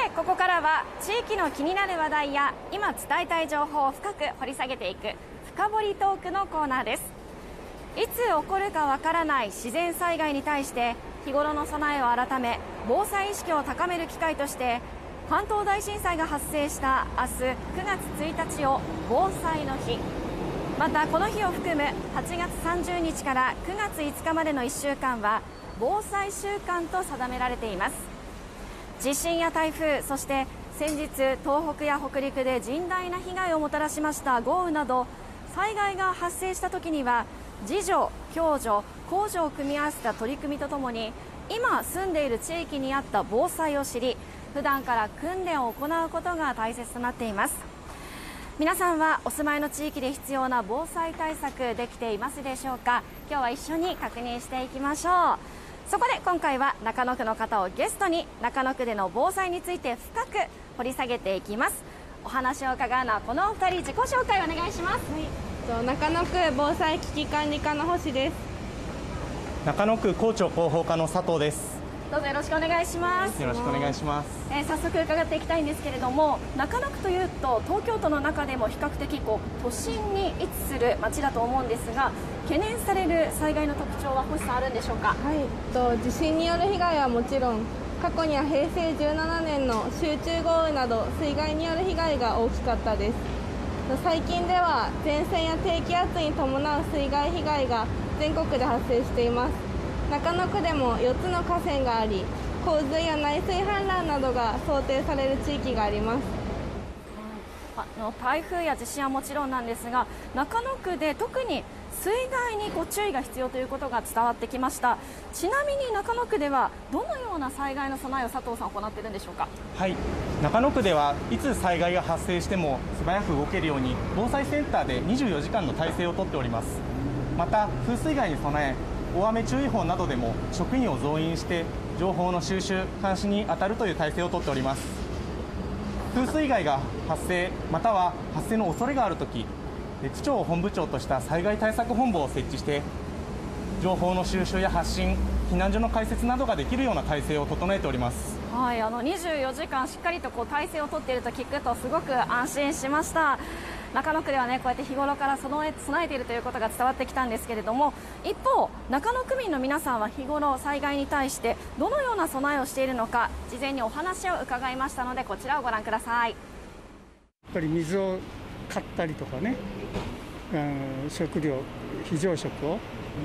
てここからは地域の気になる話題や今伝えたい情報を深く掘り下げていく深掘りトークのコーナーです。いつ起こるかわからない自然災害に対して日頃の備えを改め防災意識を高める機会として関東大震災が発生した明日9月1日を防災の日、またこの日を含む8月30日から9月5日までの1週間は防災週間と定められています。地震や台風、そして先日東北や北陸で甚大な被害をもたらしました豪雨など災害が発生した時には自助、共助、公助を組み合わせた取り組みとともに今住んでいる地域に合った防災を知り普段から訓練を行うことが大切となっています。皆さんはお住まいの地域で必要な防災対策できていますでしょうか。今日は一緒に確認していきましょう。そこで今回は中野区の方をゲストに中野区での防災について深く掘り下げていきます。お話を伺うのはこのお二人、自己紹介お願いします。 中野区防災危機管理課の星です。 中野区校長広報課の佐藤です。 どうぞよろしくお願いします。 よろしくお願いします。 早速伺っていきたいんですけれども、中野区というと東京都の中でも比較的都心に位置する町だと思うんですが、懸念される災害の特徴は星さんあるんでしょうか。 地震による被害はもちろん、過去には平成17年の集中豪雨など水害による被害が大きかったです。最近では前線や低気圧に伴う水害被害が全国で発生しています。中野区でも4つの河川があり、洪水や内水氾濫などが想定される地域があります。 台風や地震はもちろんなんですが、中野区で特に水害に注意が必要ということが伝わってきました。ちなみに中野区ではどのような災害の備えを佐藤さん行っているんでしょうか。 はい、中野区ではいつ災害が発生しても素早く動けるように防災センターで24時間の体制をとっております。また風水害に備え大雨注意報などでも職員を増員して情報の収集監視に当たるという体制をとっております。風水害が発生または発生の恐れがあるとき、区長を本部長とした災害対策本部を設置して情報の収集や発信、避難所の開設などができるような体制を整えております。 はい、24時間しっかりと体制をとっていると聞くとすごく安心しました。中野区ではこうやって日頃から備えているということが伝わってきたんですけれども、一方中野区民の皆さんは日頃災害に対してどのような備えをしているのか事前にお話を伺いましたので、こちらをご覧ください。 やっぱり水を買ったりとかね、食料非常食を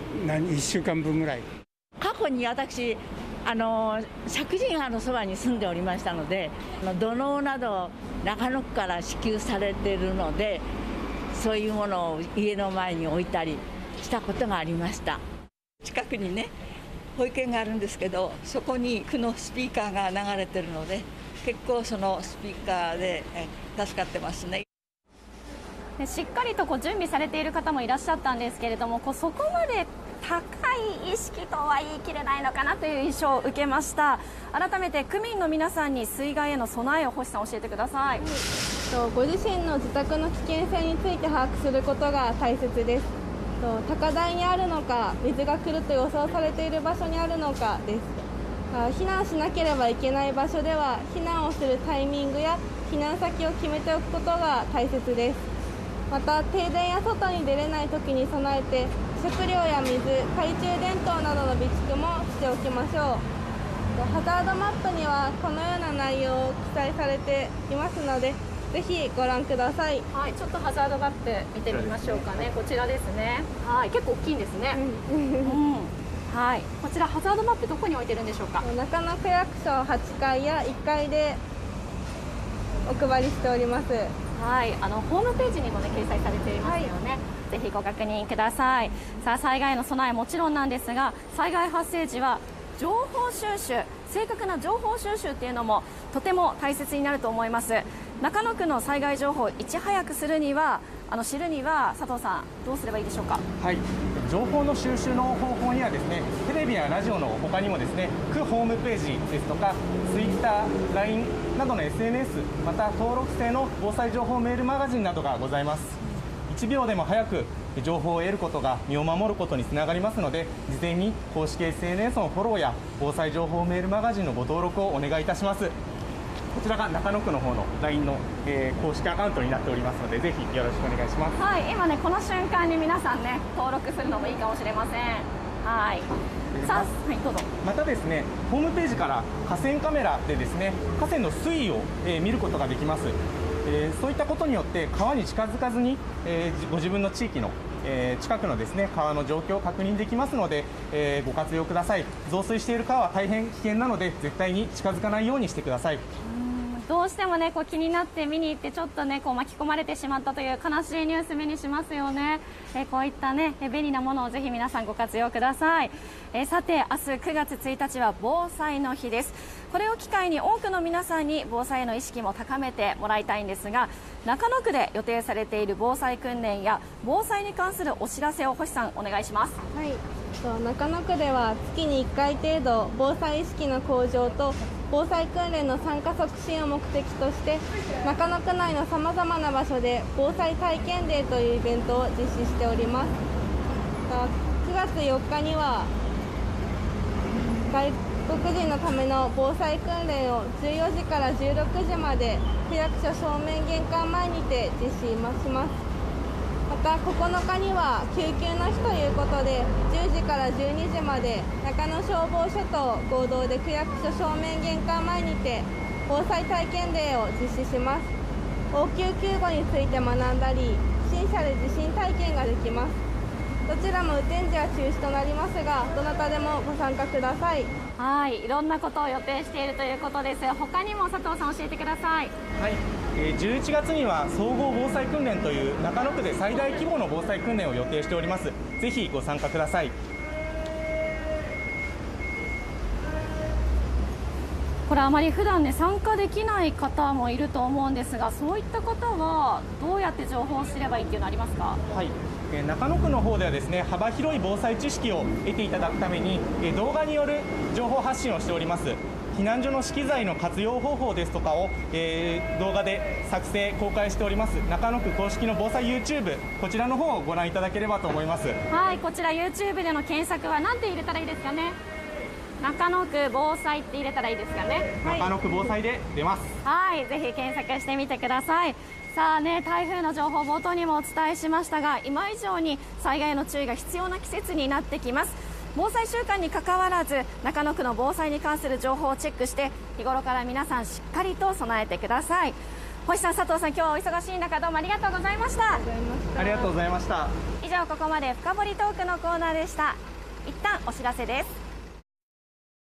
1週間分ぐらい。 過去に私石神川のそばに住んでおりましたので、土のうなど中野区から支給されているので、そういうものを家の前に置いたりしたことがありました。 近くにね保育園があるんですけど、そこに区のスピーカーが流れてるので結構そのスピーカーで助かってますね。 しっかりと準備されている方もいらっしゃったんですけれども、そこまで高い意識とは言い切れないのかなという印象を受けました。改めて区民の皆さんに水害への備えを星さん教えてください。 ご自身の自宅の危険性について把握することが大切です。高台にあるのか、水が来ると予想されている場所にあるのかです。避難しなければいけない場所では避難をするタイミングや避難先を決めておくことが大切です。また停電や外に出れない時に備えて食料や水、懐中電灯などの備蓄もしておきましょう。ハザードマップにはこのような内容を記載されていますので、ぜひご覧ください。 はい、ちょっとハザードマップ見てみましょうかね。こちらですね。はい、結構大きいんですね。はい、こちらハザードマップどこに置いてるんでしょうか。 中野区役所8階や1階でお配りしております。 はい、ホームページにも掲載されていますよね。ぜひご確認ください。さあ、災害の備えもちろんなんですが、災害発生時は情報収集、正確な情報収集っていうのもとても大切になると思います。中野区の災害情報をいち早く知るには佐藤さんどうすればいいでしょうか。 はい、情報の収集の方法にはですね、テレビやラジオの他にもですね、区ホームページですとか Twitter、LINE などの SNS、また登録制の防災情報メールマガジンなどがございます。1秒でも早く情報を得ることが身を守ることにつながりますので、事前に公式 SNS のフォローや防災情報メールマガジンのご登録をお願いいたします。 こちらが中野区の方の LINE の、公式アカウントになっておりますので、ぜひよろしくお願いします。 はい、今ねこの瞬間に皆さんね登録するのもいいかもしれません。はい。さあ、はい、どうぞ。 またですね、ホームページから河川カメラでですね、河川の水位を、見ることができます。そういったことによって川に近づかずに、ご自分の地域の、近くのですね川の状況を確認できますので、ご活用ください。増水している川は大変危険なので絶対に近づかないようにしてください。 どうしてもねこう気になって見に行ってちょっとねこう巻き込まれてしまったという悲しいニュース目にしますよね。こういったね便利なものをぜひ皆さんご活用ください。さて明日9月1日は防災の日です。これを機会に多くの皆さんに防災への意識も高めてもらいたいんですが、中野区で予定されている防災訓練や防災に関するお知らせを星さんお願いします。 はい、中野区では月に1回程度防災意識の向上と防災訓練の参加促進を目的として中野区内のさまざまな場所で防災体験デーというイベントを実施しております。9月4日には外国人のための防災訓練を14時から16時まで区役所正面玄関前にて実施します。また9日には救急の日ということで10時から12時まで中野消防署と合同で区役所正面玄関前にて防災体験デーを実施します。応急救護について学んだり不審者で地震体験ができます。どちらも雨天時は中止となりますがどなたでもご参加ください。 はい、いろんなことを予定しているということです。他にも佐藤さん教えてください。 はい、11月には総合防災訓練という中野区で最大規模の防災訓練を予定しております。ぜひご参加ください。 これあまり普段ね参加できない方もいると思うんですが、そういった方はどうやって情報を知ればいいっていうのありますか？ はい、中野区の方ではですね幅広い防災知識を得ていただくために動画による情報発信をしております。避難所の資機材の活用方法ですとかを、動画で作成公開しております中野区公式の防災 YouTube、 こちらの方をご覧いただければと思います。 はい、こちら YouTube での検索は何て入れたらいいですかね？中野区防災って入れたらいいですかね？ はい、中野区防災で出ます。 はい、ぜひ検索してみてください。さあね、台風の情報冒頭にもお伝えしましたが、今以上に災害の注意が必要な季節になってきます。防災週間にかかわらず中野区の防災に関する情報をチェックして日頃から皆さんしっかりと備えてください。星さん、佐藤さん、今日はお忙しい中どうもありがとうございました。 ありがとうございました。 以上、ここまで深掘りトークのコーナーでした。一旦お知らせです。